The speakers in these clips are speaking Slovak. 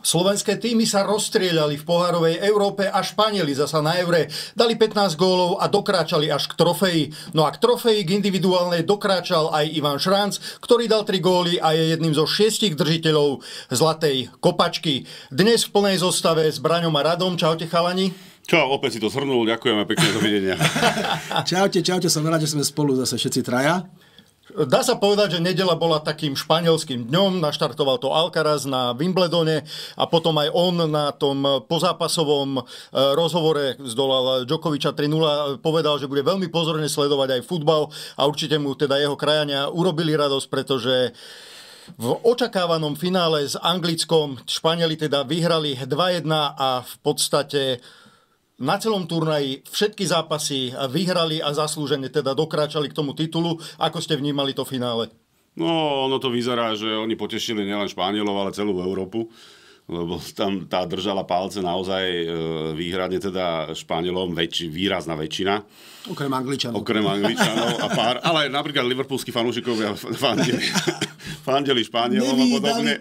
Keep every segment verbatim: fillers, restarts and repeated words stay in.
Slovenské týmy sa rozstrieľali v pohárovej Európe a Španieli zasa na Eure dali pätnásť gólov a dokráčali až k trofeji. No a k trofeji k individuálnej dokráčal aj Ivan Šranc, ktorý dal tri góly a je jedným zo šiestich držiteľov zlatej kopačky. Dnes v plnej zostave s Braňom a Radom. Čaute chalani. Čau, opäť si to zhrnul, ďakujem a pekne dovidenia. Čaute, čaute, som rád, že sme spolu zase všetci traja. Dá sa povedať, že nedeľa bola takým španielským dňom, naštartoval to Alcaraz na Wimbledone a potom aj on na tom pozápasovom rozhovore zdolal Djokoviča tri nula, povedal, že bude veľmi pozorne sledovať aj futbal a určite mu teda jeho krajania urobili radosť, pretože v očakávanom finále s Anglickom Španieli teda vyhrali dva jedna a v podstate na celom turnaji všetky zápasy vyhrali a zaslúžene teda dokráčali k tomu titulu. Ako ste vnímali to finále? No, ono to vyzerá, že oni potešili nielen Španielov, ale celú Európu. Lebo tam tá držala palce naozaj výhradne teda Španielom väč, výrazná väčšina. Okrem Angličanov. Okrem Angličanov a pár. Ale napríklad liverpoolskí fanúšikovia fandili, fandili Španielom a podobne.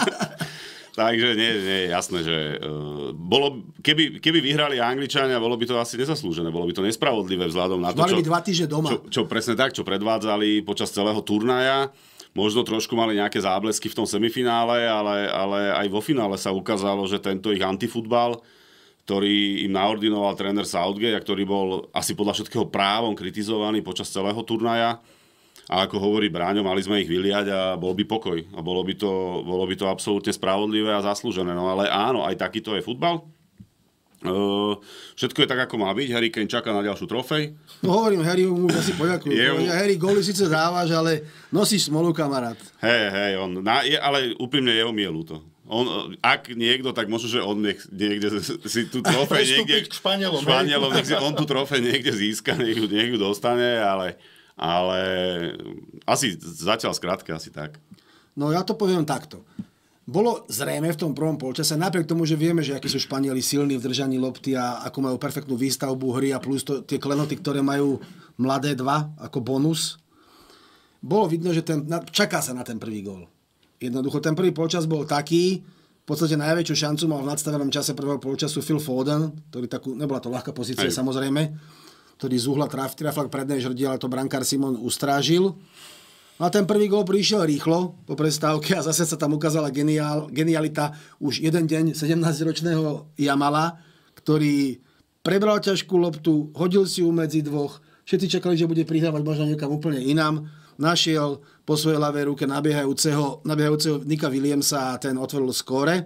Takže nie, nie, jasné, že uh, bolo, keby, keby vyhrali Angličania, bolo by to asi nezaslúžené, bolo by to nespravodlivé vzhľadom na to, čo, dva týždne doma. Čo, čo presne tak, čo predvádzali počas celého turnaja. Možno trošku mali nejaké záblesky v tom semifinále, ale, ale aj vo finále sa ukázalo, že tento ich antifutbal, ktorý im naordinoval tréner Southgate a ktorý bol asi podľa všetkého právom kritizovaný počas celého turnaja. A ako hovorí Bráňo, mali sme ich vyliať a bol by pokoj. A bolo by to, bolo by to absolútne spravodlivé a zaslúžené. No ale áno, aj takýto je futbal. Uh, všetko je tak, ako má byť. Harry Kane čaká na ďalšiu trofej. No hovorím, Harry mu asi poďakujem. Je... Harry, góly síce dávaš, ale nosíš smolu, kamarát. Hej, hej, on, na, je, ale úprimne jeho mi je ľúto. On, ak niekto, tak možno, že on nech, niekde si tú trofej niekde... k Španielom. Španielom, nech si on tú trofej niekde získa, nech ju, nech ju dostane, ale... Ale asi zatiaľ skrátka, asi tak. No ja to poviem takto. Bolo zrejme v tom prvom polčase, napriek tomu, že vieme, že akí sú Španieli silní v držaní lopty a ako majú perfektnú výstavbu hry a plus to, tie klenoty, ktoré majú mladé dva ako bonus. Bolo vidno, že ten, čaká sa na ten prvý gól. Jednoducho ten prvý polčas bol taký, v podstate najväčšiu šancu mal v nadstavenom čase prvého polčasu Phil Foden, ktorý takú, nebola to ľahká pozícia, aj samozrejme, ktorý z uhla trafil k prednej žrdi, ale to brankár Simon ustrážil. No a ten prvý gól prišiel rýchlo po prestávke a zase sa tam ukázala geniál, genialita už jeden deň sedemnásťročného Jamala, ktorý prebral ťažkú loptu, hodil si ju medzi dvoch, všetci čakali, že bude prihrávať možno niekam úplne inám, našiel po svojej ľavej ruke nabiehajúceho, nabiehajúceho Nika Williamsa a ten otvoril skóre.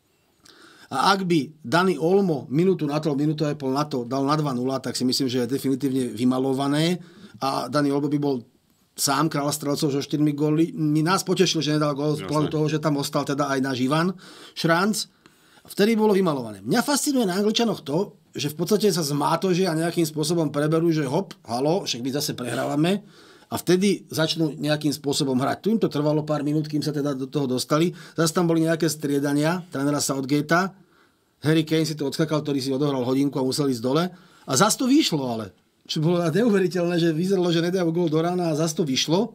A ak by Dani Olmo minútu na to, minútu aj pol na to dal na dva nula, tak si myslím, že je definitívne vymalované. A Dani Olmo by bol sám kráľ strelcov so štyrmi góly. Mi nás potešil, že nedal gól z pohľadu toho, že tam ostal teda aj náš Ivan Šranc. Vtedy bolo vymalované. Mňa fascinuje na Angličanoch to, že v podstate sa zmátožia a nejakým spôsobom preberú, že hop, halo, však my zase prehrávame. A vtedy začnú nejakým spôsobom hrať. Tu im to trvalo pár minút, kým sa teda do toho dostali. Zase tam boli nejaké striedania trénera Southgatea. Harry Kane si to odskakal, ktorý si odohral hodinku a musel ísť dole. A zas to vyšlo, ale. Čo bolo neuveriteľné, že vyzeralo, že nedajú gól do rána a zas to vyšlo.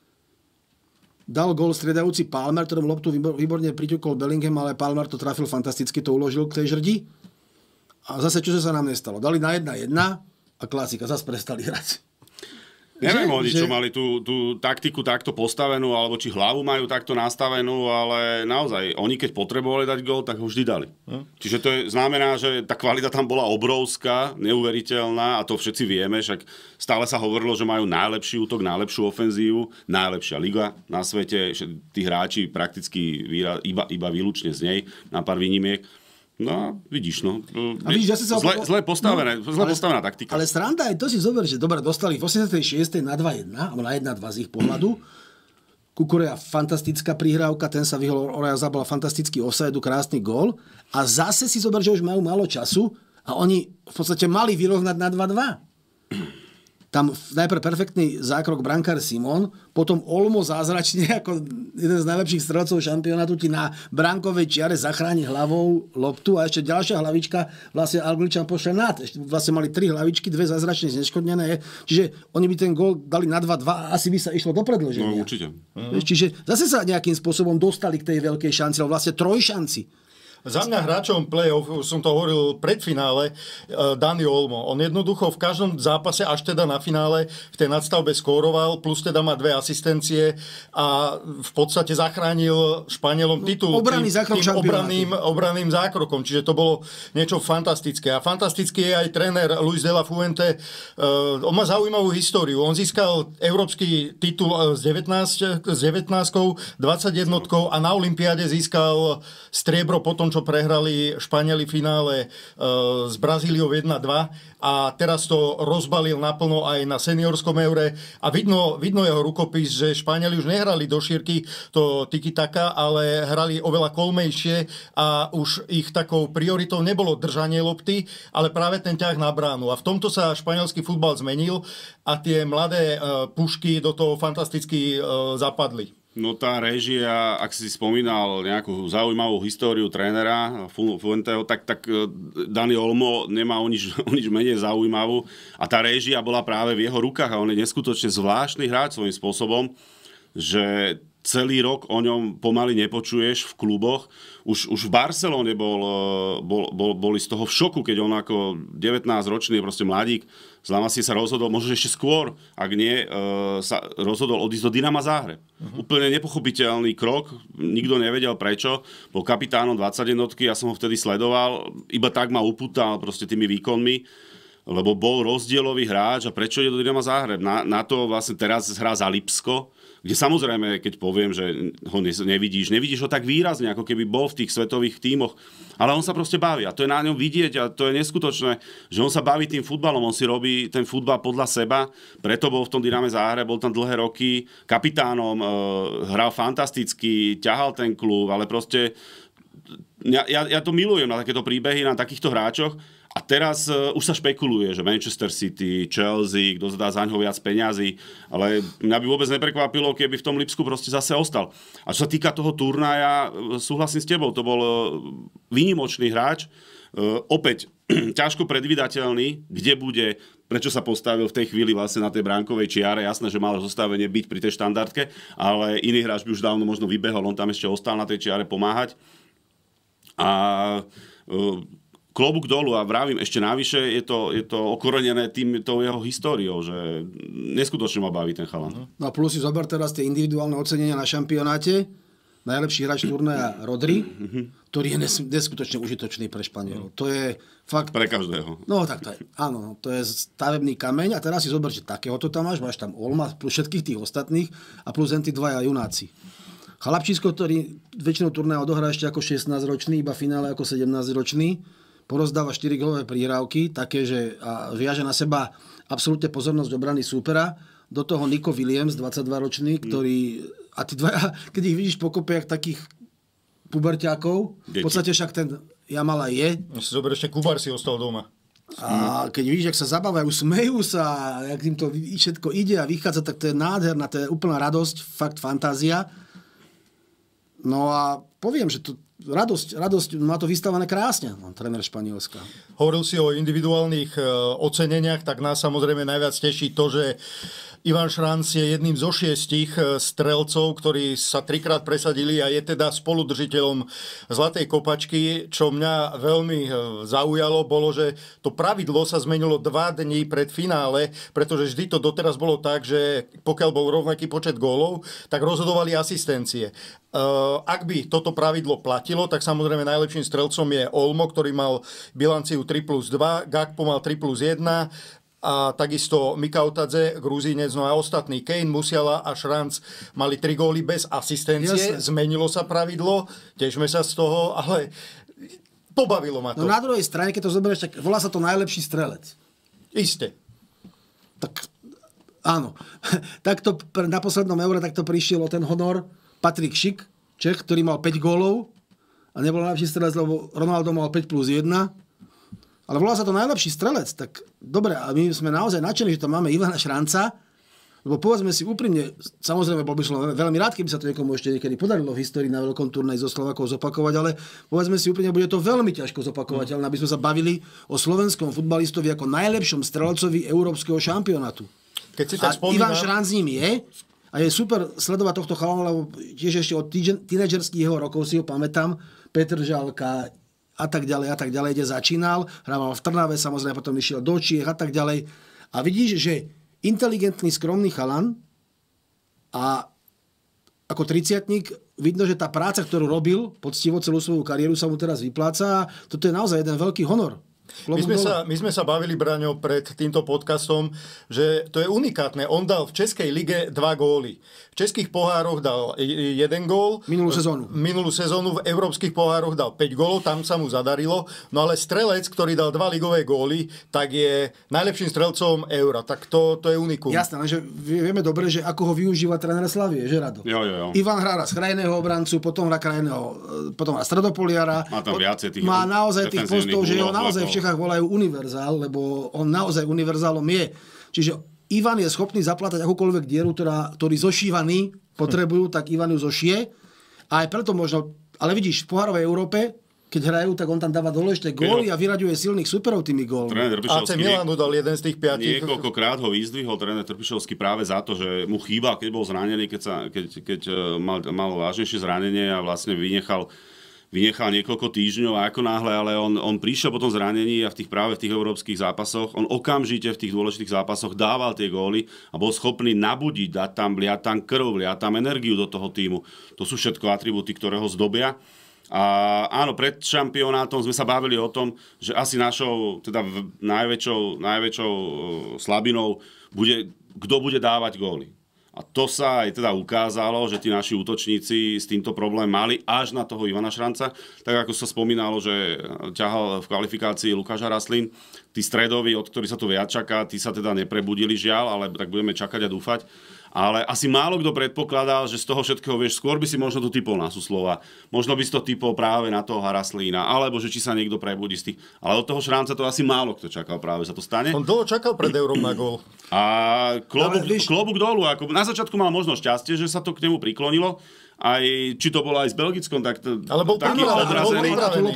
Dal gól striedajúci Palmer, ktorom loptu výborne priťukol Bellingham, ale Palmer to trafil fantasticky, to uložil k tej žrdi. A zase, čo sa nám nestalo? Dali na jedna jedna a klasika, zas prestali hrať. Neviem, oni, že... čo mali tú, tú taktiku takto postavenú, alebo či hlavu majú takto nastavenú, ale naozaj, oni keď potrebovali dať gól, tak ho vždy dali. Hm? Čiže to je, znamená, že tá kvalita tam bola obrovská, neuveriteľná a to všetci vieme, však stále sa hovorilo, že majú najlepší útok, najlepšiu ofenzívu, najlepšia liga na svete, tí hráči prakticky iba, iba výlučne z nej, na pár výnimiek. No, vidíš, no. A vidíš, ja sa zle, zle postavené, no, zle ale, postavená taktika. Ale sranda je, to si zober, že dobre, dostali v osemdesiatej šiestej na dva jedna, alebo na jedna dva z ich pohľadu. Kukurea fantastická prihrávka, ten sa vyhol, Oraja zabal fantastický offside, krásny gól. A zase si zober, že už majú málo času a oni v podstate mali vyrovnať na dva dva. Tam najprv perfektný zákrok brankár Simon, potom Olmo zázračne ako jeden z najlepších strelcov šampionátu ti na bránkovej čiare zachráni hlavou loptu a ešte ďalšia hlavička vlastne Angličan pošle nad. Vlastne mali tri hlavičky, dve zázračne zneškodnené. Čiže oni by ten gól dali na dva dva a asi by sa išlo do predĺženia. No určite. Čiže zase sa nejakým spôsobom dostali k tej veľkej šanci, alebo vlastne trojšanci. Za mňa hráčom play-off, už som to hovoril pred finále, Dani Olmo. On jednoducho v každom zápase, až teda na finále, v tej nadstavbe skóroval, plus teda má dve asistencie a v podstate zachránil Španielom titul Obranný zákrok tým obranným, obranným zákrokom. Čiže to bolo niečo fantastické. A fantastický je aj tréner Luis de la Fuente. Uh, on má zaujímavú históriu. On získal európsky titul s devätnáskou, dvadsaťjednotkou a na olympiáde získal striebro po tom, čo prehrali Španieli v finále uh, s Brazíliou jedna dva a teraz to rozbalil naplno aj na seniorskom eure a vidno, vidno jeho rukopis, že Španieli už nehrali do šírky to tiki-taka, ale hrali oveľa kolmejšie a už ich takou prioritou nebolo držanie lopty, ale práve ten ťah na bránu. A v tomto sa španielský futbal zmenil a tie mladé uh, pušky do toho fantasticky uh, zapadli. No tá réžia, ak si spomínal nejakú zaujímavú históriu trénera Fuenteho, tak, tak Dani Olmo nemá o nič, o nič menej zaujímavú. A tá réžia bola práve v jeho rukách a on je neskutočne zvláštny hráč svojím spôsobom, že celý rok o ňom pomaly nepočuješ v kluboch. Už, už v Barcelone bol, bol, bol, boli z toho v šoku, keď on ako devätnásťročný proste mladík z La Masie sa rozhodol, možno ešte skôr, ak nie, sa rozhodol odísť do Dynama Záhreb. Uh-huh. Úplne nepochopiteľný krok, nikto nevedel prečo. Bol kapitánom dvadsaťjednotky, ja som ho vtedy sledoval, iba tak ma upútal proste tými výkonmi, lebo bol rozdielový hráč a prečo ide do Dynama Záhreb? Na, na to vlastne teraz hrá za Lipsko, kde samozrejme, keď poviem, že ho nevidíš, nevidíš ho tak výrazne, ako keby bol v tých svetových tímoch, ale on sa proste baví a to je na ňom vidieť a to je neskutočné, že on sa baví tým futbalom, on si robí ten futbal podľa seba, preto bol v tom Dyname Záhreb, bol tam dlhé roky kapitánom, hral fantasticky, ťahal ten klub, ale proste ja, ja, ja to milujem na takéto príbehy, na takýchto hráčoch. A teraz uh, už sa špekuluje, že Manchester City, Chelsea, kto zadá za ňoho viac peňazí, ale mňa by vôbec neprekvapilo, keby v tom Lipsku proste zase ostal. A čo sa týka toho turnaja, súhlasím s tebou, to bol uh, výnimočný hráč, uh, opäť ťažko predvídateľný, kde bude, prečo sa postavil v tej chvíli vlastne na tej bránkovej čiare, jasné, že mal zostavenie byť pri tej štandardke, ale iný hráč by už dávno možno vybehol, on tam ešte ostal na tej čiare pomáhať. A uh, klobúk dolu a vravím, ešte navyše je to, je to okorenené týmto jeho históriou, že neskutočne ma baví ten chalan. No a plus si zober teraz tie individuálne ocenenia na šampionáte. Najlepší hráč turnaja Rodri, ktorý je nes- neskutočne užitočný pre Španielov. To je fakt... Pre každého. No tak to je, áno, to je stavebný kameň a teraz si zober, že takéhoto tam máš, máš tam Olma plus všetkých tých ostatných a plus len tí dvaja junáci. Chlapčísko, ktorý väčšinou turnaja odohrá ešte ako šestnásťročný, iba finále ako sedemnásťročný, porozdáva štyri gólové prihrávky, také, že a viaže na seba absolútne pozornosť obrany súpera. Do toho Nico Williams, dvadsaťdvaročný, ktorý... A ty dvaja, keď ich vidíš pokope jak takých puberťákov, v podstate však ten Jamala je. Si zober, ešte Kubar si ostal doma. A keď vidíš, jak sa zabávajú, smejú sa, jak im to všetko ide a vychádza, tak to je nádherná, to je úplná radosť, fakt fantázia. No a poviem, že to radosť, radosť má to vystavané krásne, no, tréner Španielska. Hovoril si o individuálnych e, oceneniach, tak nás samozrejme najviac teší to, že Ivan Šranc je jedným zo šiestich strelcov, ktorí sa trikrát presadili a je teda spoludržiteľom Zlatej kopačky. Čo mňa veľmi zaujalo, bolo, že to pravidlo sa zmenilo dva dní pred finále, pretože vždy to doteraz bolo tak, že pokiaľ bol rovnaký počet gólov, tak rozhodovali asistencie. Ak by toto pravidlo platilo, tak samozrejme najlepším strelcom je Olmo, ktorý mal bilanciu tri plus dva, Gakpo mal tri plus jeden, a takisto Mikautadze, Gruzínec, no a ostatní Kane, Musiala a Šranc mali tri góly bez asistencie. Jasne. Zmenilo sa pravidlo, tešme sa z toho, ale pobavilo ma to. No na druhej strane, keď to zoberieš, tak volá sa to najlepší strelec. Isté. Tak áno. Takto na poslednom eure takto prišiel o ten honor Patrik Šik, Čech, ktorý mal päť gólov a nebol najlepší strelec, lebo Ronaldo mal päť plus jeden. Ale volá sa to najlepší strelec, tak dobre, a my sme naozaj nadšení, že tam máme Ivana Šranca, lebo povedzme si úprimne, samozrejme bol by som veľmi rád, keby sa to niekomu ešte niekedy podarilo v histórii na veľkom turnaji zo Slovákov zopakovať, ale povedzme si úprimne, bude to veľmi ťažko zopakovateľné, aby sme sa bavili o slovenskom futbalistovi ako najlepšom strelcovi európskeho šampionátu. Keď si tak a spomínam... Ivan Šranc ním je, A je super sledovať tohto chalana, lebo tiež ešte od tínedžerských jeho rokov si ho pamätám. Petr Žalka a tak ďalej a tak ďalej, kde začínal. Hrával v Trnave, samozrejme potom išiel do Čiech a tak ďalej. A vidíš, že inteligentný, skromný chalan a ako triciatnik vidno, že tá práca, ktorú robil poctivo celú svoju kariéru, sa mu teraz vypláca. Toto je naozaj jeden veľký honor. My sme, sa, my sme sa bavili, Braňo, pred týmto podcastom, že to je unikátne. On dal v Českej lige dva góly. V českých pohároch dal jeden gól. Minulú sezónu. Minulú sezónu v európskych pohároch dal päť gólov, tam sa mu zadarilo. No ale strelec, ktorý dal dva ligové góly, tak je najlepším strelcom Eura. Tak to, to je unikum. Jasné, že vieme dobre, že ako ho využíva tréner Slavie, že Rado? Jo, jo, jo. Ivan hrá z krajného obrancu, potom hrá krajného, potom hrá stredopoliara. Má tam viacej tých Má naozaj tých postov, že ho naozaj v vlakov. Čechách volajú univerzál, lebo on naozaj univerzálom je. Čiže Ivan je schopný zaplatať akúkoľvek dieru, ktorá, ktorý zošívaní potrebujú, tak Ivan ju zošije. A aj preto možno, ale vidíš, v pohárovej Európe, keď hrajú, tak on tam dáva dôležité góly a vyraďuje silných superov tými gólmi. Tréner á cé Milanu dal jeden z tých piatich. Niekoľkokrát ho vyzdvihol tréner Trpišovský práve za to, že mu chýbal, keď bol zranený, keď, sa, keď, keď mal, mal vážnejšie zranenie a vlastne vynechal vynechal niekoľko týždňov a ako náhle, ale on, on prišiel po tom zranení a v tých, práve v tých európskych zápasoch, on okamžite v tých dôležitých zápasoch dával tie góly a bol schopný nabudiť, dať tam, vliať tam krv, vliať tam energiu do toho týmu. To sú všetko atribúty, ktoré ho zdobia. A áno, pred šampionátom sme sa bavili o tom, že asi našou teda najväčšou, najväčšou slabinou bude, kto bude dávať góly. A to sa aj teda ukázalo, že tí naši útočníci s týmto problém mali až na toho Ivana Šranca. Tak ako sa spomínalo, že ťahal v kvalifikácii Lukáša Raslin. Tí stredoví, od ktorých sa to viac čaká, tí sa teda neprebudili žiaľ, ale tak budeme čakať a dúfať. Ale asi málo kto predpokladal, že z toho všetkého, vieš, skôr by si možno to typol na Suslova. Možno by si to typol práve na toho Haraslína, alebo že či sa niekto prebudí z tých. Ale od toho Šranca to asi málo kto čakal, práve sa to stane. On dlho čakal pred Eurom na gól. A klobúk, víš... klobúk dolu. Ako na začiatku mal možno šťastie, že sa to k nemu priklonilo. Aj či to bolo aj s Belgickom, tak to, ale bol taký odrazený.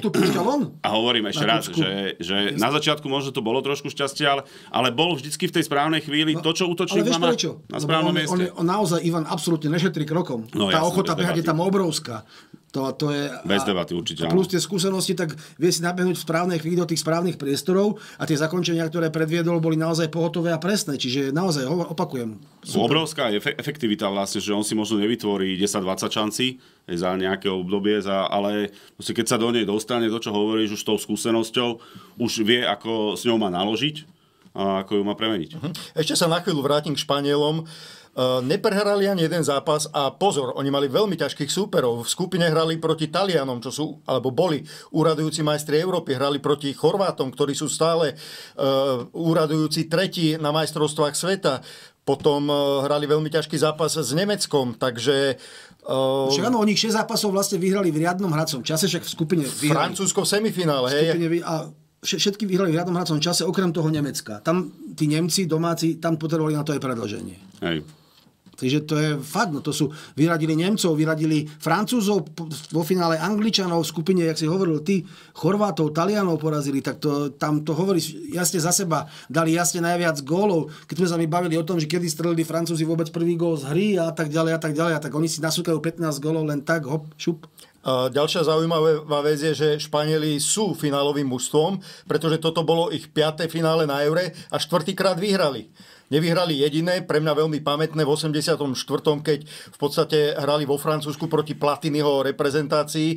A hovorím ešte raz, že, že na začiatku možno to bolo trošku šťastie, ale, ale bol vždycky v tej správnej chvíli no, to, čo útočník má na správnom on, mieste. On, on, on naozaj, Ivan, absolútne nešetrí krokom. No, tá jasne, ochota behať je tam obrovská. To, to je, bez debaty určite. A plus tie skúsenosti, tak vie si nabehnúť v správnej chvíli do tých správnych priestorov a tie zakončenia, ktoré predviedol, boli naozaj pohotové a presné. Čiže naozaj, opakujem. Super. Obrovská efe- efektivita vlastne, že on si možno nevytvorí desať dvadsať šancí za nejaké obdobie, za, ale keď sa do nej dostane, to, čo hovoríš už tou skúsenosťou, už vie, ako s ňou má naložiť a ako ju má premeniť. Ešte sa na chvíľu vrátim k Španielom. Uh, neprehrali ani jeden zápas a pozor, oni mali veľmi ťažkých súperov. V skupine hrali proti Talianom, čo sú, alebo boli úradujúci majstri Európy, hrali proti Chorvátom, ktorí sú stále uh, úradujúci tretí na majstrovstvách sveta. Potom uh, hrali veľmi ťažký zápas s Nemeckom, takže... Uh, však áno, oni šesť zápasov vlastne vyhrali v riadnom hracom čase, však v skupine vyhrali. Francúzsko v semifinále, hej. Vy, a všetky vyhrali v riadnom hracom čase, okrem toho Nemecka. Tam tí Nemci, domáci, tam potrebovali na to aj predĺženie. Hej. Takže to je fakt, no to sú, vyradili Nemcov, vyradili Francúzov, vo finále Angličanov, v skupine, jak si hovoril ty, Chorvátov, Talianov porazili, tak to, tam to hovorí jasne za seba, dali jasne najviac gólov. Keď sme sa mi bavili o tom, že kedy strelili Francúzi vôbec prvý gól z hry a tak ďalej a tak ďalej, a tak oni si nasúkajú pätnásť gólov len tak, hop, šup. A ďalšia zaujímavá vec je, že Španieli sú finálovým mužstvom, pretože toto bolo ich piaté finále na Eure a štvrtýkrát vyhrali. Nevyhrali jediné, pre mňa veľmi pamätné v osemdesiatom štvrtom keď v podstate hrali vo Francúzsku proti Platiniho reprezentácii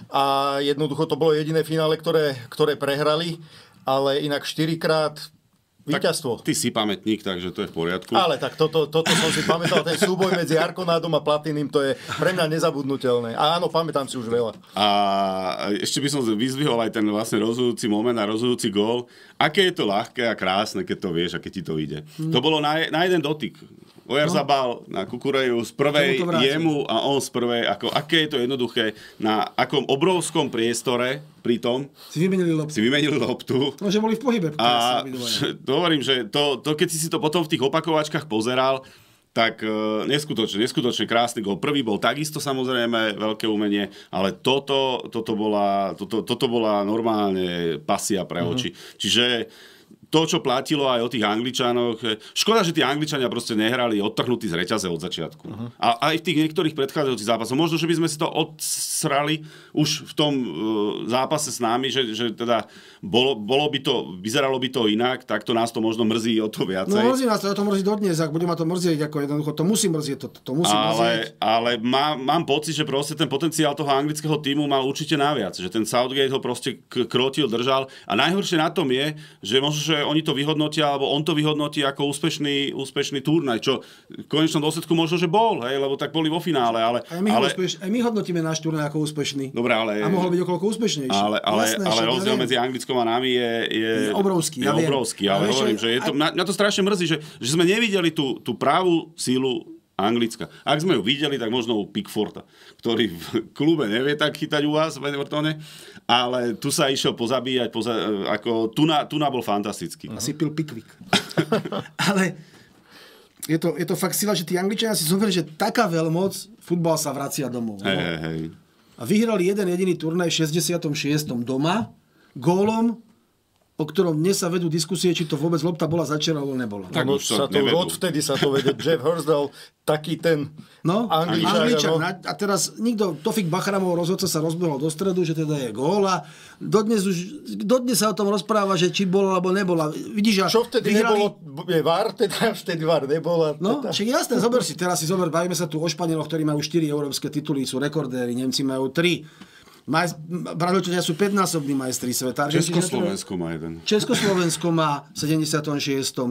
a jednoducho to bolo jediné finále, ktoré, ktoré prehrali, ale inak štyrikrát víťazstvo. Ty si pamätník, takže to je v poriadku. Ale tak toto, toto som si pamätal, ten súboj medzi Arkonádom a Platinim, to je pre mňa nezabudnutelné. A áno, pamätám si už veľa. A ešte by som vyzdvihol aj ten vlastne rozhodujúci moment a rozhodujúci gól. Aké je to ľahké a krásne, keď to vieš a keď ti to ide. Hmm. To bolo na, na jeden dotyk. Ojarzabal no. na Kukureju z prvej jemu a on z prvej. Ako, aké je to jednoduché na akom obrovskom priestore pri tom. Si vymenili loptu. Si vymenili loptu. No, že boli v pohybe. A to hovorím, že to, to, keď si si to potom v tých opakovačkách pozeral, tak uh, neskutočne, neskutočne krásny gól. Prvý bol takisto samozrejme veľké umenie, ale toto, toto, bola, toto, toto bola normálne pasia pre oči. Mm-hmm. Čiže to, čo platilo aj o tých Angličanoch. Škoda, že tí Angličania proste nehrali odtrhnutí z reťaze od začiatku. Uh-huh. A aj v tých niektorých predchádzajúcich zápasoch. Možno, že by sme si to odsrali už v tom uh, zápase s nami, že, že teda bolo, bolo by to, vyzeralo by to inak, tak to nás to možno mrzí o to viacej. No mrzí nás to, to mrzí dodnes, ak bude ma to mrzieť, ako jednoducho, to musí mrzieť, to, to musí ale, mrzieť. Ale má, mám pocit, že proste ten potenciál toho anglického tímu mal určite naviac, že ten Southgate ho proste k- krotil, držal a najhoršie na tom je, že možno, že oni to vyhodnotia, alebo on to vyhodnotí ako úspešný, úspešný turnaj, čo v konečnom dôsledku možno, že bol, hej, lebo tak boli vo finále, ale... Aj my, ale... Úspeš, aj my hodnotíme náš turnaj ako úspešný. Dobre, ale... A mohol byť okoľko úspešnejší. Ale, ale, Jasné, ale však, rozdiel ja medzi Anglickom a nami je... Je, je obrovský, je ja viem. obrovský, ale Ale hovorím, ešte- že je to, aj- mňa, mňa to strašne mrzí, že, že sme nevideli tú, tú pravú sílu Anglicka. Ak sme ju videli, tak možno u Pickforda, ktorý v klube nevie tak chytať u vás v Evertone, ale tu sa išiel pozabíjať, poza, ako Tuna, Tuna bol fantastický. Asi pil Pickwick. Ale je to, je to fakt sila, že tí Angličania si zoberú, že taká veľmoc, futbal sa vracia domov. Hej, No. hej, hej. A vyhrali jeden jediný turnaj v šesťdesiatom šiestom doma, gólom, o ktorom dnes sa vedú diskusie, či to vôbec lopta bola začera, alebo nebola. Tak No, už to sa to, nevedú. odvtedy sa to vedie. Jeff Hurst taký ten No, Angličan. Angličan. No. A teraz nikto, Tofik Bachramov rozhodca sa rozbehol do stredu, že teda je gól a dodnes, už, dodnes sa o tom rozpráva, že či bola alebo nebola. Vidíš, a Čo vtedy vyhrali... nebolo, je vár, teda vtedy vár nebola. No, teda. však jasné, zober si, teraz si zober, bavíme sa tu o Španieloch, ktorí majú štyri európske tituly, sú rekordéri, Nemci majú tri. Maj, Brazílčania sú päťnásobní majstri sveta. Československo má jeden. Československo má v sedemdesiatom šiestom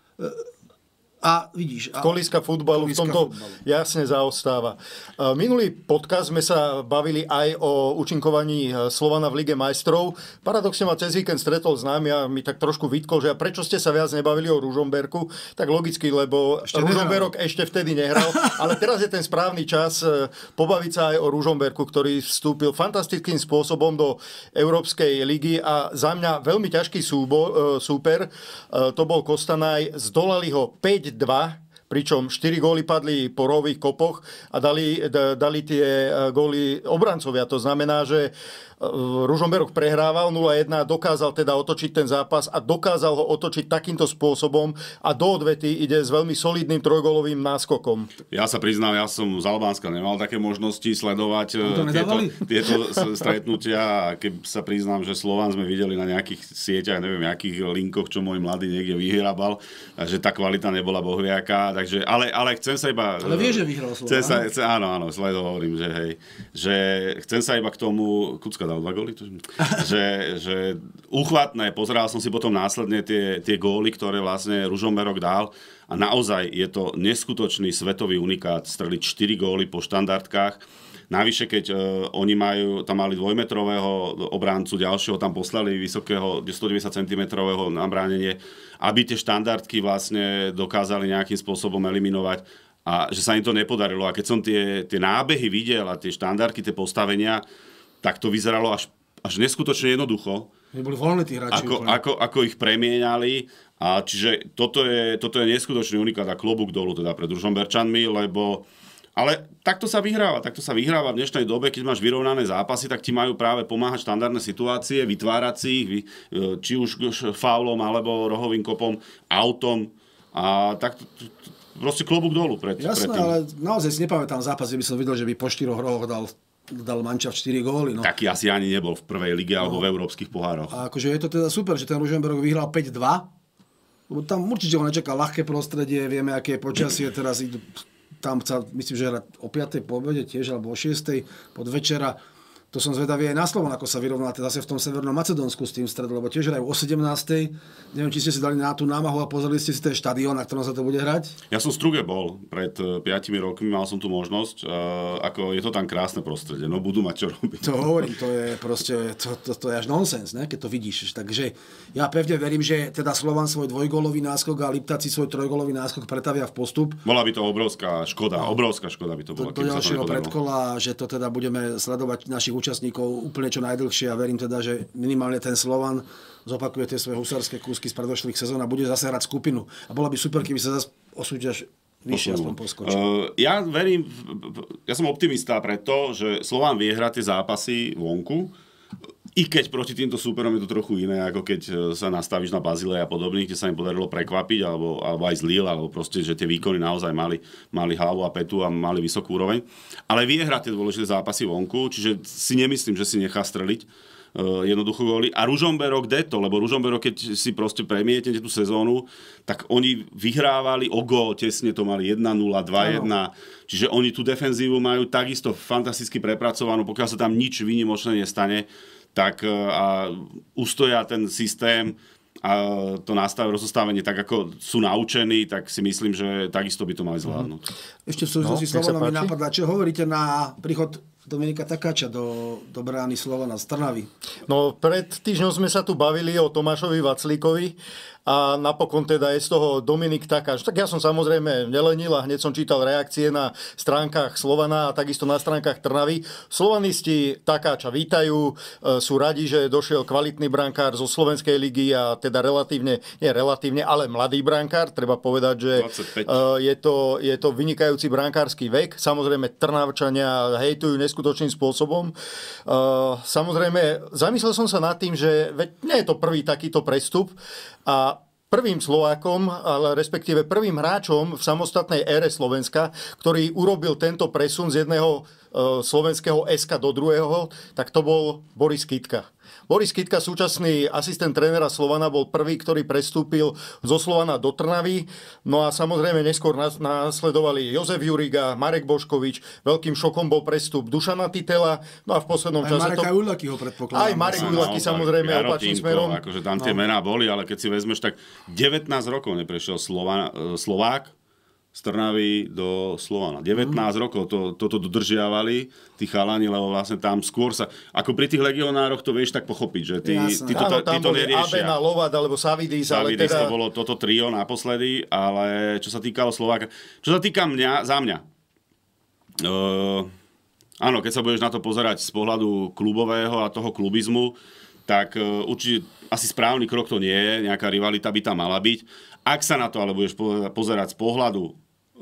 A vidíš... A... Kolíska futbalu v Kolíska tomto futbalu. jasne zaostáva. Minulý podcast sme sa bavili aj o účinkovaní Slovana v Lige majstrov. Paradoxne ma cez víkend stretol s nami a mi tak trošku vytkol, že a prečo ste sa viac nebavili o Ružomberku? Tak logicky, lebo Ešte Ružomberok ešte vtedy nehral, ale teraz je ten správny čas pobaviť sa aj o Ružomberku, ktorý vstúpil fantastickým spôsobom do Európskej ligy a za mňa veľmi ťažký súbo, súper. To bol Kostanaj, zdolali ho päť dva, pričom štyri góly padli po rových kopoch a dali, d- dali tie góly obrancovia. To znamená, že Ružomberok prehrával nula jedna, dokázal teda otočiť ten zápas a dokázal ho otočiť takýmto spôsobom a do odvety ide s veľmi solidným trojgólovým náskokom. Ja sa priznám, ja som z Albánska nemal také možnosti sledovať to tieto, nedávali? tieto stretnutia a keď sa priznám, že Slován sme videli na nejakých sieťach, neviem, nejakých linkoch, čo môj mladý niekde vyhrabal, takže tá kvalita nebola bohviaká, takže, ale, ale chcem sa iba... Ale vieš, že vyhral Slován. Chcem sa, chcem, áno, áno, sledo hovorím, že hej, že chcem sa iba k tomu, Kucka dal dva góly, že, že uchvatné, pozeral som si potom následne tie, tie góly, ktoré vlastne Ružomberok dal a naozaj je to neskutočný svetový unikát streliť štyri góly po štandardkách. Navyše, keď uh, oni majú, tam mali dvojmetrového obráncu, ďalšieho tam poslali vysokého stodeväťdesiat centimetrov na bránenie, aby tie štandardky vlastne dokázali nejakým spôsobom eliminovať a že sa im to nepodarilo. A keď som tie, tie nábehy videl a tie štandardky, tie postavenia, tak to vyzeralo až, až neskutočne jednoducho. Boli voľní tí hráči. Ako, ako, ako ich premieniali. A čiže toto je, toto je neskutočný unikát a klobúk dolu teda pred Ružomberčanmi, lebo... Ale takto sa vyhráva. Takto sa vyhráva v dnešnej dobe, keď máš vyrovnané zápasy, tak ti majú práve pomáhať štandardné situácie, vytvárať si ich, či už faulom, alebo rohovým kopom, autom. A tak proste klobúk dolu pred, Jasné, pred tým. ale naozaj si nepamätám zápas, kde by som videl, že by po štyroch rohoch dal dal mančaft štyri góly. No. Taký asi ani nebol v prvej lige alebo No. v európskych pohároch. A akože je to teda super, že ten Ružomberok vyhral päť dva. Lebo tam určite ho nečaká ľahké prostredie, vieme, aké je počasie, teraz idú, tam sa, myslím, že hrať o piatej po obede tiež, alebo o šiestej pod večera. To som zvedavý aj na Slovan, ako sa vyrovná teda zase v tom Severnom Macedónsku s tým stredom, lebo tiež hrajú o sedemnástej. Neviem, či ste si dali na tú námahu a pozreli ste si ten štadión, na ktorom sa to bude hrať. Ja som v Struge bol pred piatimi rokmi, mal som tu možnosť. Uh, ako je to tam krásne prostredie, no budú mať čo robiť. To hovorím, to je proste, to, to, to je až nonsens, ne? Keď to vidíš. Takže ja pevne verím, že teda Slovan svoj dvojgólový náskok a Liptáci svoj trojgólový náskok pretavia v postup. Bola by to obrovská škoda, no. obrovská škoda by to bola. Do, do ďalšieho predkola, že to teda budeme sledovať našich účastníkov úplne čo najdlhšie a verím teda, že minimálne ten Slovan zopakuje tie svoje husárske kúsky z predošlých sezón a bude zase hrať skupinu. A bola by super, keby sa zase o súťaž vyššie aspoň poskočil. Uh, ja verím, ja som optimista preto, že Slovan vie hrať tie zápasy vonku. I keď proti týmto súperom je to trochu iné, ako keď sa nastavíš na Bazile a podobných, kde sa im podarilo prekvapiť, alebo, alebo aj zlil, alebo proste, že tie výkony naozaj mali, mali hlavu a petu a mali vysokú úroveň. Ale vie hrať tie dôležité zápasy vonku, čiže si nemyslím, že si nechá streliť uh, jednoducho góly. A Ružomberok deto, lebo Ružomberok, keď si proste premietnete tú sezónu, tak oni vyhrávali o gól, tesne to mali jedna nula, dva jedna. Čiže oni tú defenzívu majú takisto fantasticky prepracovanú, pokiaľ sa tam nič výnimočné nestane, tak a ustoja ten systém a to nastav, rozostavenie tak, ako sú naučení, tak si myslím, že takisto by to mali zvládnuť. Ešte v súvislosti no, Slovana mi napadá, čo hovoríte na príchod Dominika Takáča do, do brány Slovana z Trnavy? No, pred týždňom sme sa tu bavili o Tomášovi Vaclíkovi a napokon teda je z toho Dominik Takáč. Tak ja som samozrejme nelenil a hneď som čítal reakcie na stránkach Slovana a takisto na stránkach Trnavy. Slovanisti Takáča vítajú, sú radi, že došiel kvalitný brankár zo Slovenskej ligy a teda relatívne, nie relatívne, ale mladý brankár. Treba povedať, že dvadsaťpäť je to, je to vynikajúci brankársky vek. Samozrejme Trnavčania hejtujú neskutočným spôsobom. Samozrejme, zamyslel som sa nad tým, že nie je to prvý takýto prestup a prvým Slovákom, ale respektíve prvým hráčom v samostatnej ére Slovenska, ktorý urobil tento presun z jedného e, slovenského es ká do druhého, tak to bol Boris Kytka. Boris Kytka, súčasný asistent trénera Slovana, bol prvý, ktorý prestúpil zo Slovana do Trnavy. No a samozrejme neskôr následovali Jozef Juriga, Marek Boškovič. Veľkým šokom bol prestup Dušana Titela. No a v poslednom aj čase... Mareka to... Ulaky ho predpokladám. Aj Marek Ulaky samozrejme opačným smerom. Akože tam tie no. mená boli, ale keď si vezmeš, tak devätnásť rokov neprešiel Slova, Slovák z Trnavy do Slovana. devätnásť mm. rokov to, toto dodržiavali tí chalani, lebo vlastne tam skôr sa... Ako pri tých legionároch to vieš tak pochopiť, že tí, tí, to, áno, tí to neriešia. Abena, Lovat alebo Savidis, ale Savidis teda... to bolo toto trio naposledy, ale čo sa týkalo Slováka... Čo sa týka mňa, za mňa... Uh, áno, keď sa budeš na to pozerať z pohľadu klubového a toho klubizmu, tak uh, určite asi správny krok to nie je, nejaká rivalita by tam mala byť. Ak sa na to ale budeš pozerať z pohľadu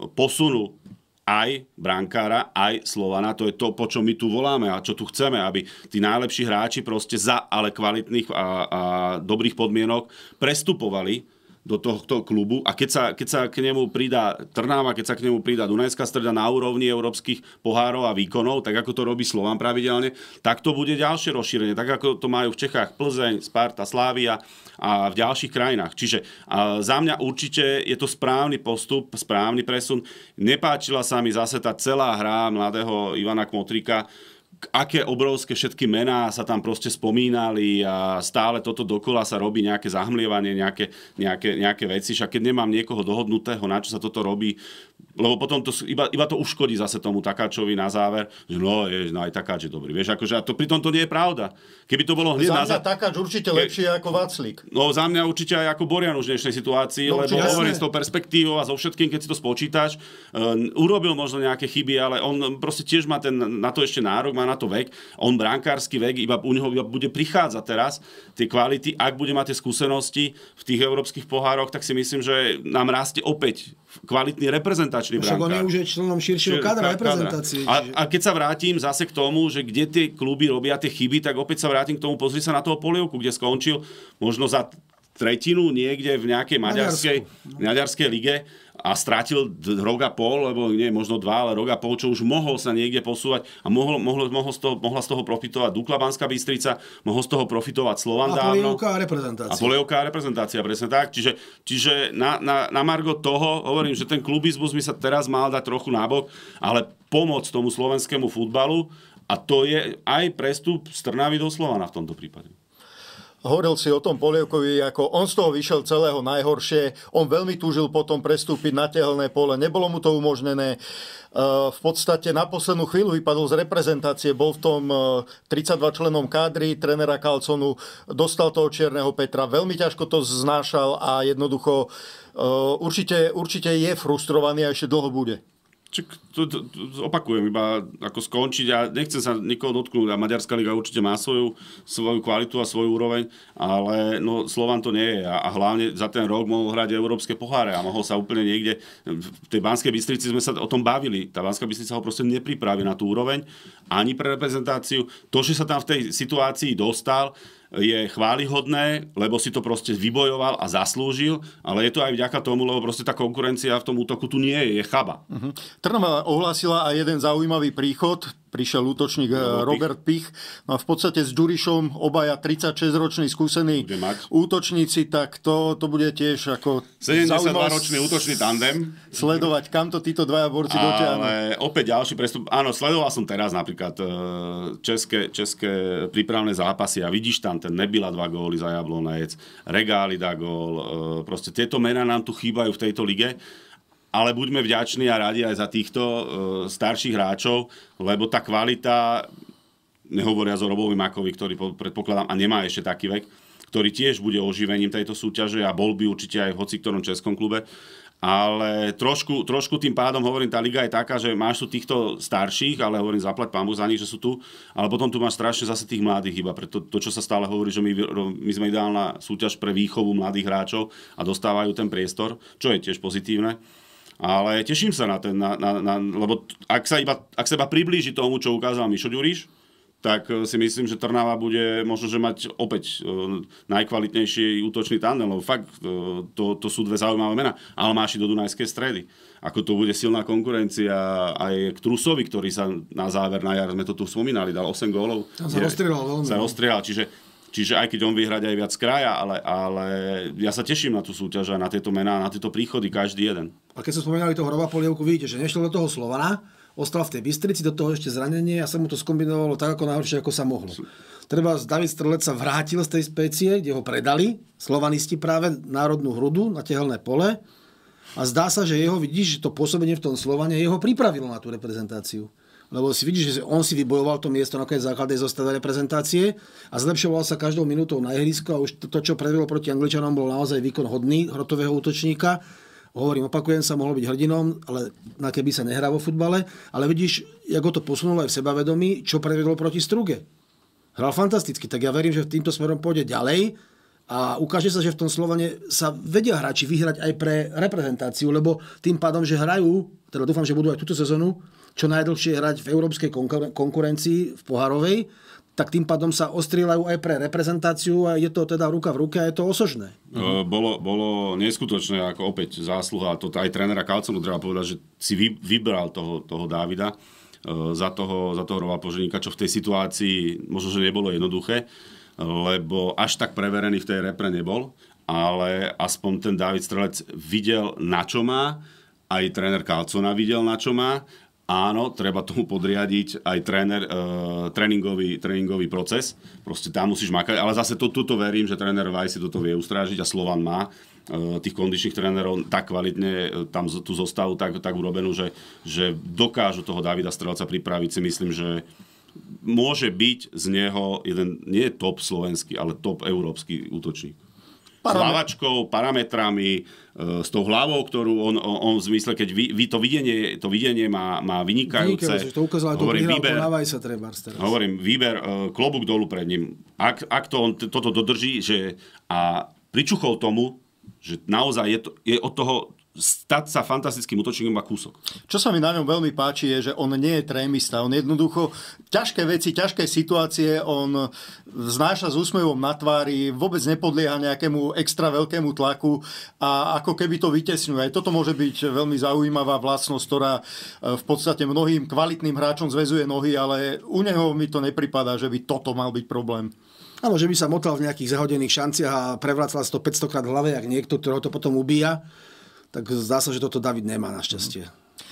posunu aj brankára, aj Slovana, to je to, po čom my tu voláme a čo tu chceme, aby tí najlepší hráči proste za ale kvalitných a, a dobrých podmienok prestupovali do tohto klubu a keď sa, keď sa k nemu pridá Trnava, keď sa k nemu pridá Dunajská Streda na úrovni európskych pohárov a výkonov, tak ako to robí Slovan pravidelne, tak to bude ďalšie rozšírenie, tak ako to majú v Čechách Plzeň, Sparta, Slavia a v ďalších krajinách. Čiže a za mňa určite je to správny postup, správny presun. Nepáčila sa mi zase tá celá hra mladého Ivana Kmotrika, aké obrovské všetky mená sa tam proste spomínali a stále toto dokola sa robí nejaké zahmlievanie, nejaké, nejaké, nejaké veci. Však keď nemám niekoho dohodnutého, na čo sa toto robí, lebo potom to iba, iba to uškodí zase tomu Takáčovi na záver, že no, je, no aj Takáč je dobrý. Vieš, akože a to pritom to nie je pravda. Keby to bolo hneď za na mňa Takáč určite Ke... lepšie ako Vaclík. No za mňa určite aj ako Borian už v dnešnej situácii, no, lebo hovorím s tou perspektívou a so všetkým, keď si to spočítaš, uh, urobil možno nejaké chyby, ale on proste tiež má ten, na to ešte nárok, má na to vek. On brankársky vek, iba u neho iba bude prichádzať teraz tie kvality, ak bude mať tie skúsenosti v tých európskych pohároch, tak si myslím, že nám rastie opäť kvalitný reprezentačný brankár. Však on je už členom širšieho kadra reprezentácie. A, a keď sa vrátim zase k tomu, že kde tie kluby robia tie chyby, tak opäť sa vrátim k tomu, pozri sa na toho Polievku, kde skončil možno za tretinu niekde v nejakej maďarskej, maďarskej lige a strátil rok a pol, lebo nie možno dva, ale rok a pol, čo už mohol sa niekde posúvať a mohol, mohol, mohol z toho, mohla z toho profitovať Dukla Banská Bystrica, mohol z toho profitovať Slovan dávno. A Polievka a reprezentácia. A Polievka a reprezentácia, presne tak. Čiže, čiže na, na, na margo toho hovorím, že ten klubizmus by sa teraz mal dať trochu nabok, ale pomôcť tomu slovenskému futbalu a to je aj prestup z Trnavy do Slovana v tomto prípade. Hovoril si o tom Polievkovi, ako on z toho vyšiel celého najhoršie. On veľmi túžil potom prestúpiť na tehelné pole. Nebolo mu to umožnené. V podstate na poslednú chvíľu vypadol z reprezentácie. Bol v tom tridsaťdva členom kádry trénera Carlsonu. Dostal toho Čierneho Petra. Veľmi ťažko to znášal a jednoducho určite, určite je frustrovaný a ešte dlho bude. Čiže to, to, to opakujem, iba ako skončiť a ja nechcem sa nikoho dotknúť a Maďarská liga určite má svoju, svoju kvalitu a svoju úroveň, ale no, Slovan to nie je a, a hlavne za ten rok mohol hrať európske poháre a mohol sa úplne niekde, v tej Banskej Bystrici sme sa o tom bavili, tá Banská Bystrica ho proste nepripraví na tú úroveň ani pre reprezentáciu. To, že sa tam v tej situácii dostal, je chválihodné, lebo si to proste vybojoval a zaslúžil, ale je to aj vďaka tomu, lebo proste tá konkurencia v tom útoku tu nie je, je chaba. Uh-huh. Trnava ohlásila aj jeden zaujímavý príchod. Prišiel útočník no, Robert Pich. No a v podstate s Ďurišom obaja tridsaťšesťroční skúsení útočníci, tak to, to bude tiež ako sedemdesiatdvaročný útočný tandem. Sledovať, kam to títo dvaja borci dotiahnu. Ale opäť ďalší prestup. Áno, sledoval som teraz napríklad české, české prípravné zápasy a vidíš tam ten Nebila dva góly za Jablonec, Regáli dá gól. Proste tieto mená nám tu chýbajú v tejto lige. Ale buďme vďační a radi aj za týchto uh, starších hráčov, lebo tá kvalita, nehovoria o Robovi Makovi, ktorý predpokladám a nemá ešte taký vek, ktorý tiež bude oživením tejto súťaže a bol by určite aj v hociktorom českom klube. Ale trošku, trošku tým pádom, hovorím, tá liga je taká, že máš tu týchto starších, ale hovorím, zaplať pán Boh za nich, že sú tu, ale potom tu máš strašne zase tých mladých iba. Preto to, čo sa stále hovorí, že my, my sme ideálna súťaž pre výchovu mladých hráčov a dostávajú ten priestor, čo je tiež pozitívne. Ale teším sa na ten, na, na, na, lebo ak sa, iba, ak sa iba priblíži tomu, čo ukázal Mišo Ďuriš, tak si myslím, že Trnava bude možno, že mať opäť uh, najkvalitnejší útočný tandem, lebo fakt uh, to, to sú dve zaujímavé mená. Ale máš i do Dunajskej Stredy. Ako to bude silná konkurencia aj k Trusovi, ktorý sa na záver, na jar, sme to tu spomínali, dal osem gólov. Tam sa rozstrieľal veľmi. Sa rozstrieľal, čiže Čiže aj keď on vyhrať aj viac kraja, ale, ale ja sa teším na tú súťaž a na tieto mená, na tieto príchody, každý jeden. A keď sa spomínali toho Roba Polievku, vidíte, že nešiel do toho Slovana, ostal v tej Bystrici, do toho ešte zranenie a sa mu to skombinovalo tak, ako najhoršie, ako sa mohlo. Treba, David Strelec sa vrátil z tej spécie, kde ho predali, slovanisti práve, národnú hrudu na tehelné pole a zdá sa, že jeho, vidíš, že to pôsobenie v tom Slovane jeho pripravilo na tú reprezentáciu. Lebo si vidíš, že on si vybojoval to miesto na nakoniec základnej zostave reprezentácie a zlepšoval sa každou minútou na ihrisku a už to, to čo predvedol proti Angličanom, bol naozaj výkon hodný hrotového útočníka. Hovorím, opakujem sa, mohol byť hrdinom, ale na keby sa nehrá vo futbale. Ale vidíš, ako to posunulo aj v sebavedomí, čo predvedol proti Struge. Hral fantasticky, tak ja verím, že týmto smerom pôjde ďalej a ukáže sa, že v tom Slovane sa vedia hráči vyhrať aj pre reprezentáciu, lebo tým pádom, že hrajú, teda dúfam, že budú aj túto sezónu, čo najdlhšie hrať v európskej konkurencii, v pohárovej, tak tým pádom sa ostrieľajú aj pre reprezentáciu a je to teda ruka v ruke a je to osožné. Uh, bolo, bolo neskutočné, ako opäť zásluha, to aj trénera Kalconu treba povedať, že si vy, vybral toho, toho Dávida uh, za toho, za toho Roba Poženíka, čo v tej situácii možno, že nebolo jednoduché, lebo až tak preverený v tej repre nebol, ale aspoň ten Dávid Strelec videl, na čo má, aj tréner Kalcona videl, na čo má. Áno, treba tomu podriadiť aj tréner, e, tréningový, tréningový proces. Proste tam musíš makať, ale zase to, tuto verím, že tréner Vaj si toto vie ustrážiť a Slovan má e, tých kondičných trénerov tak kvalitne e, tam tú zostavu tak, tak urobenú, že, že dokážu toho Davida Strelca pripraviť. Si myslím, že môže byť z neho jeden, nie top slovenský, ale top európsky útočník. S hlavačkou, parametrami, e, s tou hlavou, ktorú on, on, on v zmysle, keď vy, vy to videnie, to videnie má, má vynikajúce. Vynikajúce, to ukázalo, to prihral po Navajsa trebárs teraz. Hovorím, výber, e, klobúk dolu pred ním. Ak, ak to on t- toto dodrží, že a pričuchol tomu, že naozaj je, to, je od toho stať sa fantastickým útočníkom a kúsok. Čo sa mi na ňom veľmi páči je, že on nie je trémista. On jednoducho ťažké veci, ťažké situácie on znáša s úsmevom na tvári, vôbec nepodlieha nejakému extra veľkému tlaku a ako keby to vytesňuje. Aj toto môže byť veľmi zaujímavá vlastnosť, ktorá v podstate mnohým kvalitným hráčom zväzuje nohy, ale u neho mi to nepripadá, že by toto mal byť problém. Áno, že by sa motal v nejakých zahodených šanciach a prevracal sa to päťsto krát v hlave, jak niekto, ktorého to potom ubíja. Tak zdá sa, že toto David nemá našťastie.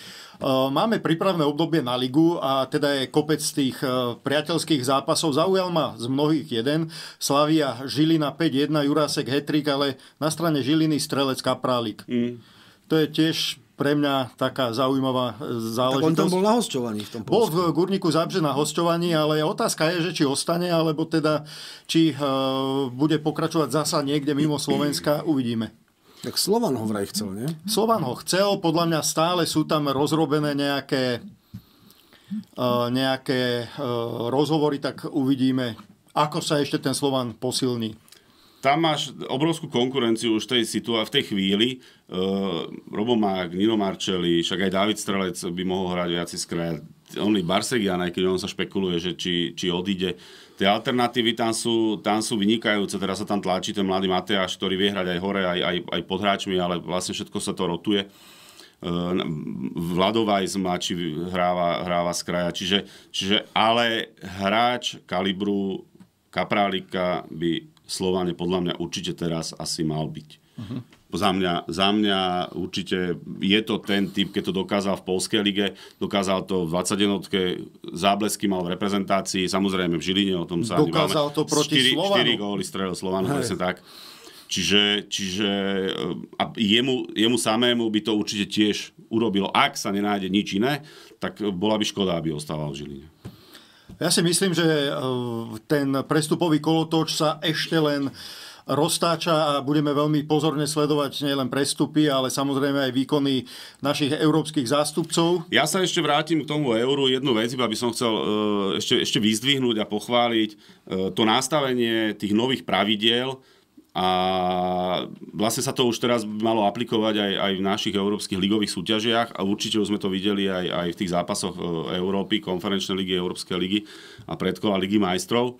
Máme prípravné obdobie na ligu a teda je kopec tých priateľských zápasov. Zaujal ma z mnohých jeden. Slavia Žilina päť jedna, Jurásek hat-trick, ale na strane Žiliny Strelec Kaprálik. Mm. To je tiež pre mňa taká zaujímavá záležitosť. Tak on tam bol na hosťovaní v tom Polsku. Bol v Górniku Zabrze na hosťovaní, ale otázka je, že či ostane, alebo teda či uh, bude pokračovať zasa niekde mimo Slovenska. Uvidíme. Tak Slovan ho vraj chcel, nie? Slovan ho chcel, podľa mňa stále sú tam rozrobené nejaké, uh, nejaké uh, rozhovory, tak uvidíme, ako sa ešte ten Slovan posilní. tam máš obrovskú konkurenciu už v tej, situá- v tej chvíli. Uh, Robo Mák, Nino Marcelli, však aj David Strelec by mohol hrať viacej skrát. Only Barsegian, aj keď on sa špekuluje, že či, či odíde. Tie alternatívy tam sú, tam sú vynikajúce. Teraz sa tam tlačí ten mladý Mateáš, ktorý vie hrať aj hore, aj, aj, aj pod hráčmi, ale vlastne všetko sa to rotuje. Vlado Weiss mladší hráva, hráva z kraja. Čiže, čiže ale hráč kalibru Kaprálika by Slovane podľa mňa určite teraz asi mal byť. Uh-huh. Za mňa, za mňa určite je to ten typ, keď to dokázal v Poľskej lige, dokázal to v dvadsaťjednotke, záblesky mal v reprezentácii, samozrejme v Žiline, o tom sa dokázal to proti Slovanu. štyri góly strelil Slovanu, presne tak. Čiže, čiže a jemu, jemu samému by to určite tiež urobilo. Ak sa nenájde nič iné, tak bola by škoda, aby ostával v Žiline. Ja si myslím, že ten prestupový kolotoč sa ešte len roztáča a budeme veľmi pozorne sledovať nielen prestupy, ale samozrejme aj výkony našich európskych zástupcov. Ja sa ešte vrátim k tomu euru. Jednu vec, iba by som chcel ešte, ešte vyzdvihnúť a pochváliť to nastavenie tých nových pravidiel. A vlastne sa to už teraz malo aplikovať aj, aj v našich európskych ligových súťažiach a určite už sme to videli aj, aj v tých zápasoch Európy, konferenčnej ligy, Európskej ligy a predkola Ligy majstrov.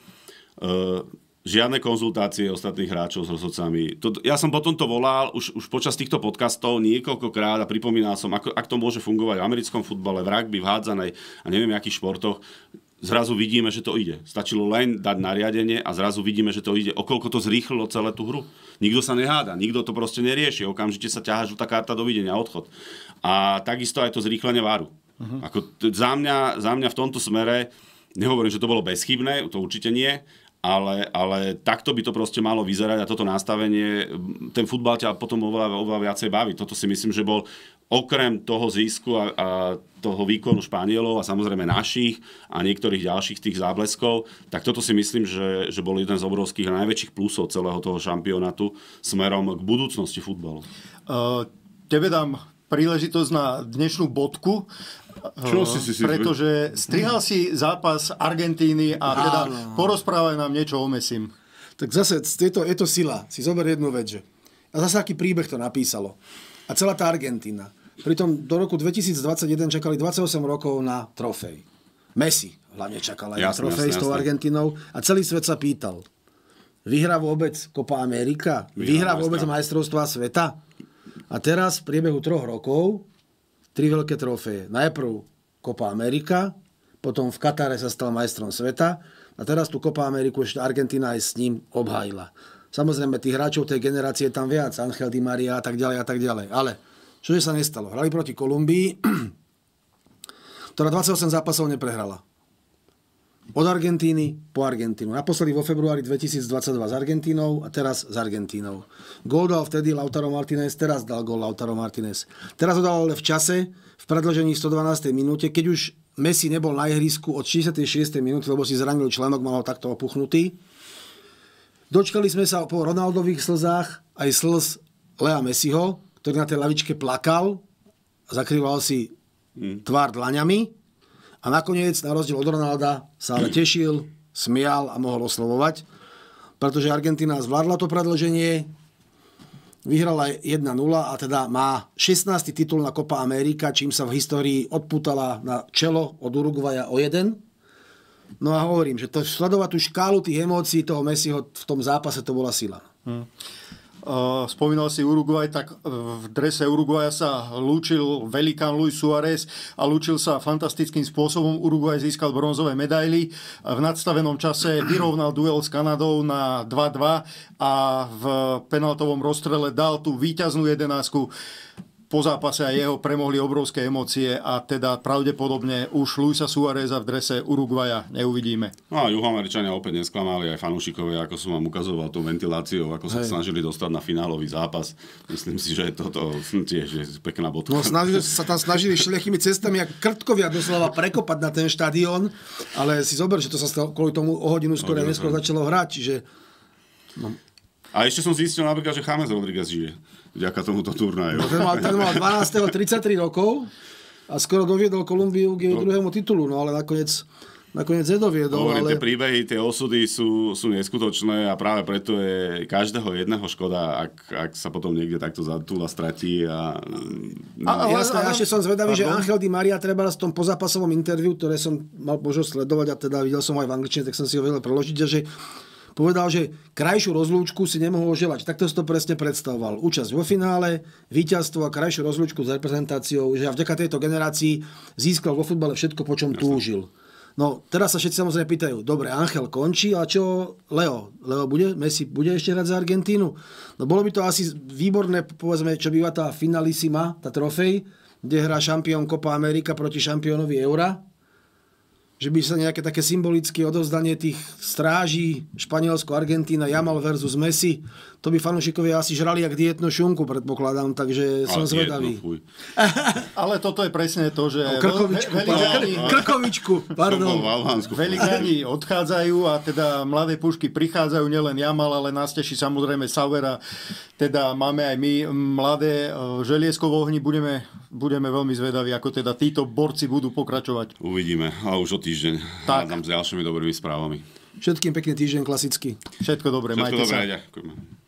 Žiadne konzultácie ostatných hráčov s rozhodcami. To, ja som potom to volal už, už počas týchto podcastov niekoľkokrát a pripomínal som, ako, ak to môže fungovať v americkom futbale, v rugby, v hádzanej a neviem akých športoch. Zrazu vidíme, že to ide. Stačilo len dať nariadenie a zrazu vidíme, že to ide. Okoľko to zrýchlilo celé tú hru. Nikto sa neháda, nikto to proste nerieši. Okamžite sa ťahá žltá karta, dovidenia, odchod. A takisto aj to zrýchlenie váru. Uh-huh. Ako t- za, mňa, za mňa v tomto smere, nehovorím, že to bolo bezchybné, to určite nie, ale, ale takto by to proste malo vyzerať a toto nastavenie, ten futbal ťa potom oveľa, oveľa viacej baví. Toto si myslím, že bol okrem toho zisku a, a toho výkonu Španielov a samozrejme našich a niektorých ďalších tých zábleskov, tak toto si myslím, že, že bol jeden z obrovských a najväčších plusov celého toho šampionátu smerom k budúcnosti futbalu. Uh, tebe dám príležitosť na dnešnú bodku, Čo si, si, si, pretože strihal si zápas Argentíny a teda porozprávaj nám niečo o Messim. Tak zase je to, je to sila. Si zober jednu vec, že a zase aký príbeh to napísalo. A celá tá Argentína. Pritom do roku dvetisícdvadsaťjeden čakali dvadsaťosem rokov na trofej. Messi hlavne čakal aj jasne, na trofej jasne, s tou jasne. Argentínou a celý svet sa pýtal, vyhrá vôbec Copa America? Vyhrá vôbec majstrovstvá sveta? A teraz v priebehu troch rokov tri veľké trofeje. Najprv Copa America, potom v Katare sa stal majstrom sveta a teraz tú Copa Ameriku ešte Argentína aj s ním obhájila. Samozrejme, tých hráčov tej generácie je tam viac, Angel Di Maria a tak ďalej a tak ďalej. Ale čože sa nestalo? Hrali proti Kolumbii, ktorá dvadsaťosem zápasov neprehrala. Od Argentíny po Argentínu. Naposledy vo februári dvetisícdvadsaťdva s Argentínou a teraz s Argentínou. Gól dal vtedy Lautaro Martinez, teraz dal gól Lautaro Martinez. Teraz ho dal ale v čase, v predĺžení stodvanástej minúte, keď už Messi nebol na ihrisku od šesťdesiatej šiestej minúty, lebo si zranil členok, mal ho takto opuchnutý. Dočkali sme sa po Ronaldových slzách aj slz Lea Messiho, ktorý na tej lavičke plakal, zakrýval si tvár dlaňami a nakoniec, na rozdiel od Ronalda, sa ale tešil, smial a mohol oslovovať, pretože Argentína zvládla to predĺženie, vyhrala jeden nula a teda má šestnásty titul na Copa America, čím sa v histórii odpútala na čelo od Uruguaja o jeden. No a hovorím, že to sledovať tú škálu tých emócií toho Messiho v tom zápase, to bola sila. Hmm. Uh, spomínal si Uruguay, tak v drese Uruguaja sa lúčil velikán Luis Suárez a lúčil sa fantastickým spôsobom. Uruguay získal bronzové medaily. V nadstavenom čase vyrovnal duel s Kanadou na dva dva a v penaltovom rozstrele dal tú víťaznú jedenásku. Po zápase aj jeho premohli obrovské emócie a teda pravdepodobne už Luisa Suáreza v drese Uruguaja neuvidíme. No a Juhoameričania opäť nesklamali, aj fanúšikovia, ako som vám ukazoval tú ventiláciu, ako sa snažili dostať na finálový zápas. Myslím si, že toto tiež je pekná bodka. No snažili, sa tam snažili všelijakými cestami a krtkovia doslova prekopať na ten štadión, ale si zober, že to sa stalo kvôli tomu o hodinu skôr a neskôr začalo hrať, čiže... No. A ešte som zistil napríklad, že James Rodríguez žije vďaka tomuto turnaju. No, ten mal, ten mal dvanásteho tridsaťtri rokov a skoro doviedol Kolumbiu k jej druhému titulu, no ale nakoniec, nakoniec nedoviedol. Hovorím, ale... tie príbehy, tie osudy sú, sú neskutočné a práve preto je každého jedného škoda, ak, ak sa potom niekde takto zatúla stratí. A... A, ale, Jasné, ale... ja ešte som zvedavý, Pardon? že Angel Di Maria treba v tom pozápasovom interviu, ktoré som mal možnosť sledovať a teda videl som aj v angličtine, tak som si ho vedel preložiť, že povedal, že krajšiu rozlúčku si nemohol želať. Takto si to presne predstavoval. Účasť vo finále, víťazstvo a krajšiu rozlúčku s reprezentáciou, že vďaka tejto generácii získal vo futbale všetko, po čom túžil. No, teraz sa všetci samozrejme pýtajú, dobre, Angel končí, a čo Leo? Leo bude? Messi bude ešte hrať za Argentínu? No bolo by to asi výborné, povedzme, čo býva tá finalissima, tá trofej, kde hrá šampión Copa America proti šampiónovi Eura. Že by sa nejaké také symbolické odovzdanie tých stráží Španielsko, Argentína, Jamal versus Messi, to by fanúšikovia asi žrali jak dietnú šunku, predpokladám, takže ale som zvedavý. Ale toto je presne to, že no, krkovičku, ve- velikáni, krkovičku, pardon. Velikáni odchádzajú a teda mladé pušky prichádzajú, nielen Jamal, ale nás teší samozrejme Sauvera. Teda máme aj my mladé želiesko v ohni, budeme, budeme veľmi zvedaví, ako teda títo borci budú pokračovať. Uvidíme, a už o týždeň. Tak. Hádam s ďalšími dobrými správami. Všetkým pekný týždeň klasicky. Všetko dobré, Všetko majte dobré, sa. ďakujem.